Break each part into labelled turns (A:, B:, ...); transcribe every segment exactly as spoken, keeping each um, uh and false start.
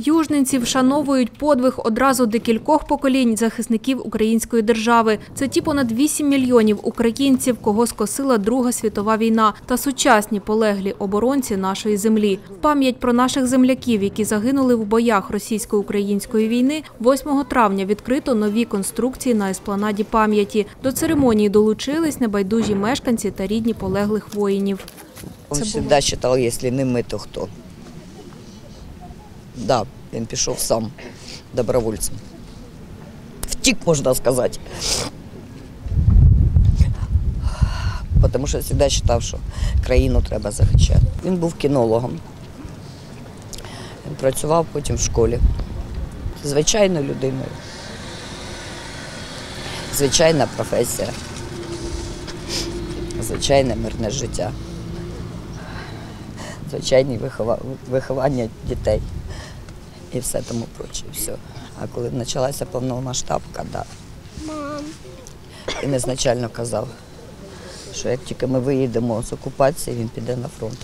A: Южненці вшановують подвиг одразу декількох поколінь захисників української держави. Це ті понад вісім мільйонів українців, кого скосила Друга світова війна, та сучасні полеглі оборонці нашої землі. В пам'ять про наших земляків, які загинули в боях російсько-української війни, восьмого травня відкрито нові конструкції на еспланаді пам'яті. До церемонії долучились небайдужі мешканці та рідні полеглих воїнів.
B: Він завжди вважав, якщо не ми, то хто? Да, він пішов сам добровольцем. Втік, можна сказати. Тому що завжди вважав, що країну треба захищати. Він був кінологом. Він працював потім в школі. Звичайною людиною. Звичайна професія. Звичайне мирне життя. Звичайні виховання дітей. І все тому проче. Все. А коли почалася повномасштабка, да. Він ізначально казав, що як тільки ми виїдемо з окупації, він піде на фронт.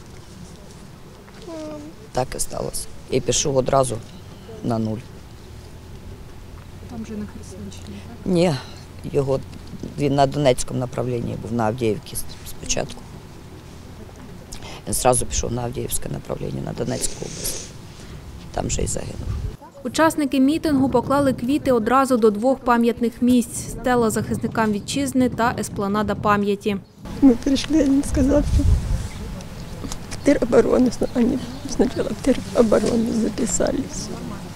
B: Так і сталося. І пішов одразу на нуль.
A: Там же на Херсонщині, так?
B: Ні, його, він на Донецькому направлінні був, на Авдіївці спочатку. Він одразу пішов на Авдіївське направління, на Донецьку область. Там же і загинув.
A: Учасники мітингу поклали квіти одразу до двох пам'ятних місць – стела захисникам вітчизни та еспланада пам'яті.
C: Ми прийшли, він сказав, що в тероборону, вони спочатку в тероборону записались.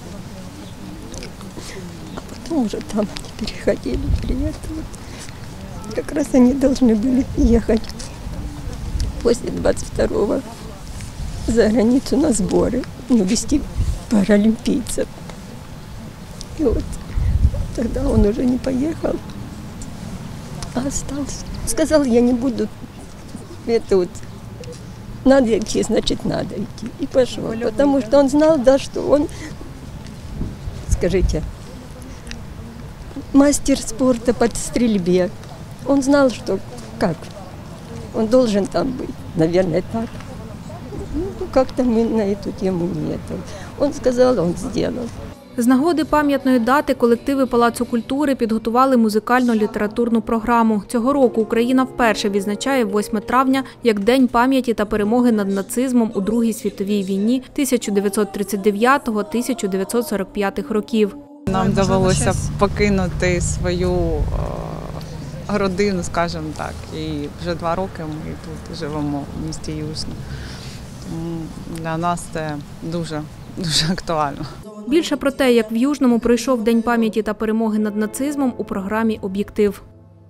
C: А потім вже там переходили, приїхали. Якраз вони повинні були їхати після двадцять второго за границю на збори, ну, вести паралимпийцев. И вот тогда он уже не поехал, а остался. Сказал, я не буду, это вот, надо идти, значит, надо идти. И пошел, потому что он знал, да, что он, скажите, мастер спорта по стрельбе. Он знал, что как, он должен там быть, наверное, так. Ну, как-то мы на эту тему не это. Он сказал, он сделал.
A: З нагоди пам'ятної дати колективи Палацу культури підготували музикально-літературну програму. Цього року Україна вперше відзначає восьме травня як День пам'яті та перемоги над нацизмом у Другій світовій війні тисяча дев'ятсот тридцять дев'ятого – тисяча дев'ятсот сорок п'ятого років.
D: Нам довелося покинути свою родину, скажімо так, і вже два роки ми тут живемо в місті Южне. Для нас це дуже, дуже актуально.
A: Більше про те, як в Южному пройшов День пам'яті та перемоги над нацизмом у програмі «Об'єктив».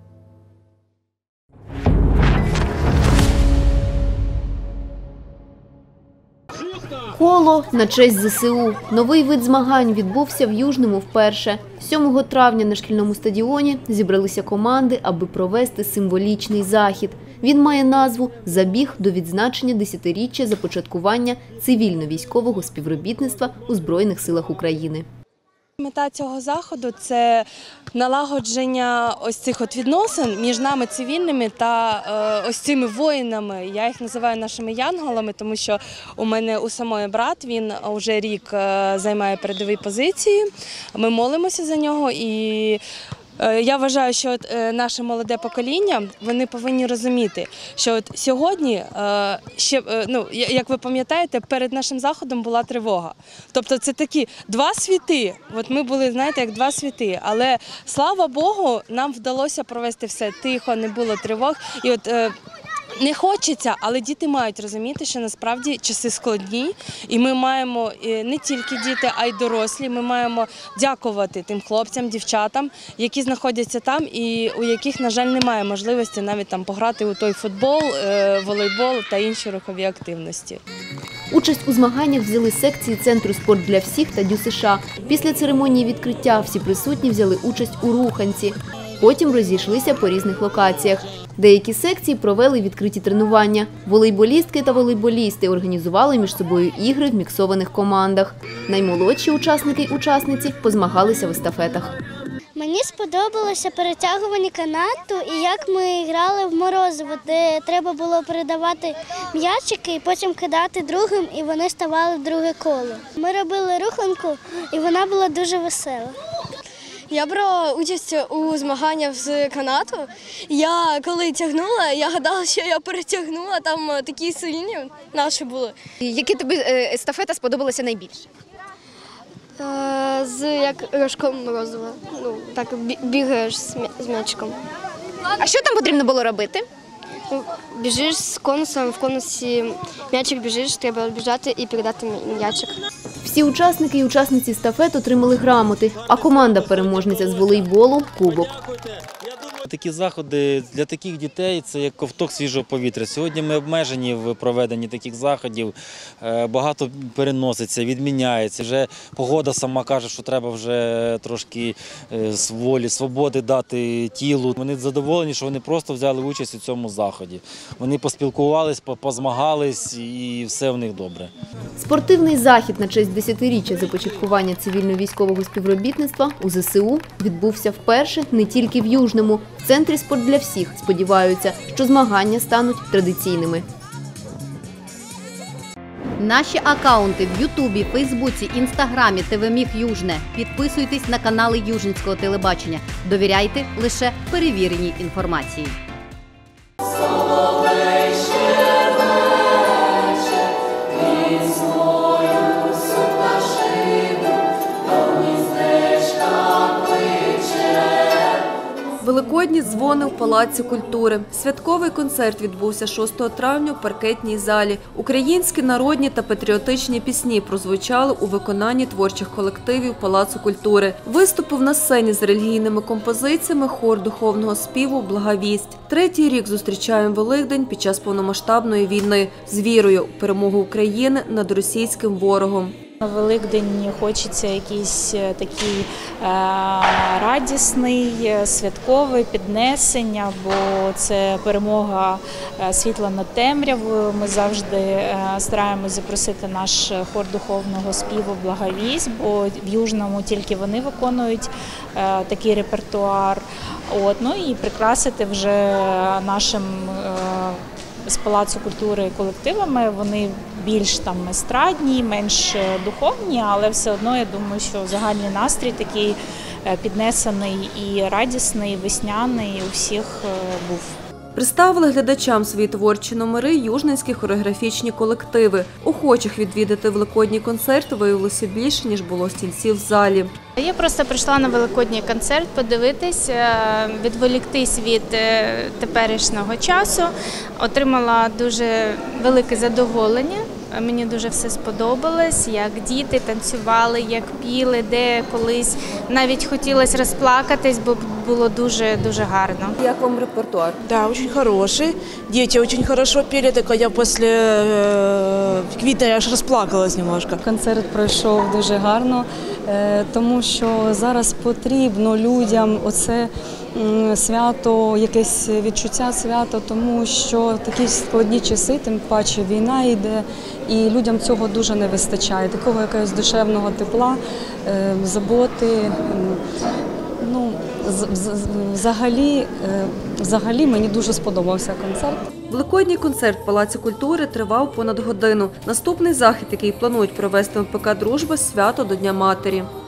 E: Коло на честь зе се у. Новий вид змагань відбувся в Южному вперше. сьомого травня на шкільному стадіоні зібралися команди, аби провести символічний захід. Він має назву «Забіг до відзначення десятиріччя започаткування цивільно-військового співробітництва у Збройних силах України».
F: Мета цього заходу – це налагодження ось цих от відносин між нами цивільними та е, ось цими воїнами. Я їх називаю нашими янголами, тому що у мене у самої брат, він вже рік е, займає передові позиції. Ми молимося за нього і я вважаю, що от наше молоде покоління, вони повинні розуміти, що от сьогодні, ще, ну, як ви пам'ятаєте, перед нашим заходом була тривога. Тобто це такі два світи, от ми були, знаєте, як два світи, але, слава Богу, нам вдалося провести все тихо, не було тривог. І от не хочеться, але діти мають розуміти, що насправді часи складні, і ми маємо, не тільки діти, а й дорослі, ми маємо дякувати тим хлопцям, дівчатам, які знаходяться там і у яких, на жаль, немає можливості навіть там пограти у той футбол, волейбол та інші рухові активності.
E: Участь у змаганнях взяли секції Центру «Спорт для всіх» та Дю США. Після церемонії відкриття всі присутні взяли участь у руханці. Потім розійшлися по різних локаціях. Деякі секції провели відкриті тренування. Волейболістки та волейболісти організували між собою ігри в міксованих командах. Наймолодші учасники й учасниці позмагалися в естафетах.
G: Мені сподобалося перетягування канату і як ми грали в морозиво, де треба було передавати м'ячики і потім кидати другим, і вони ставали в друге коло. Ми робили руханку, і вона була дуже весела.
H: Я брала участь у змаганнях з канату. Я коли тягнула, я гадала, що я перетягнула, там такі сильні наші були.
I: Які тобі естафета сподобалася найбільше?
H: З як рожком морозива. Ну, так бігаєш з м'ячиком.
I: А що там потрібно було робити?
H: Біжиш з конусом, в конусі м'ячик біжиш, треба біжати і передати м'ячик.
E: Всі учасники і учасниці естафет отримали грамоти, а команда-переможниця з волейболу – кубок.
J: Такі заходи для таких дітей – це як ковток свіжого повітря. Сьогодні ми обмежені в проведенні таких заходів, багато переноситься, відміняється. Вже погода сама каже, що треба вже трошки волі, свободи дати тілу. Вони задоволені, що вони просто взяли участь у цьому заході. Вони поспілкувались, позмагались і все в них добре.
E: Спортивний захід на честь десятиріччя започаткування цивільно-військового співробітництва у зе се у відбувся вперше не тільки в Южному. В центрі «Спорт для всіх» сподіваються, що змагання стануть традиційними.
K: Наші акаунти в Ютубі, Фейсбуці, Інстаграмі, ТВ-Міг Южне. Підписуйтесь на канали Южненського телебачення. Довіряйте лише перевіреній інформації.
A: Великодні дзвони в Палаці культури. Святковий концерт відбувся шостого травня у паркетній залі. Українські народні та патріотичні пісні прозвучали у виконанні творчих колективів Палацу культури. Виступив на сцені з релігійними композиціями хор духовного співу «Благовість». Третій рік зустрічаємо Великдень під час повномасштабної війни з вірою у перемогу України над російським ворогом.
L: На Великдень хочеться якийсь такий е, радісний, святковий піднесення, бо це перемога світла над темрявою. Ми завжди е, стараємось запросити наш хор духовного співу «Благовість», бо в Южному тільки вони виконують е, такий репертуар. От, ну і прикрасити вже нашим е, з Палацу культури колективами. Вони більш там естрадні, менш духовні, але все одно я думаю, що загальний настрій такий піднесений і радісний, весняний у всіх був.
A: Представили глядачам свої творчі номери южненські хореографічні колективи. Охочих відвідати великодній концерт виявилося більше, ніж було стільців в залі.
M: Я просто прийшла на великодній концерт подивитись, відволіктись від теперішнього часу. Отримала дуже велике задоволення. Мені дуже все сподобалось, як діти танцювали, як піли, де колись навіть хотілося розплакатись, бо було дуже-дуже гарно.
A: Як вам репертуар?
N: Да, очень хороший. Дети очень хорошо пели, так я після квітня аж розплакалась немножко.
O: Концерт пройшов дуже гарно, тому що зараз потрібно людям оце свято, якесь відчуття свята, тому що такі складні часи, тим паче війна йде, і людям цього дуже не вистачає. Такого якогось душевного тепла, заботи. Ну, взагалі, взагалі мені дуже сподобався концерт.
A: Великодній концерт в Палаці культури тривав понад годину. Наступний захід, який планують провести в ем пе ка «Дружба» – свято до Дня матері.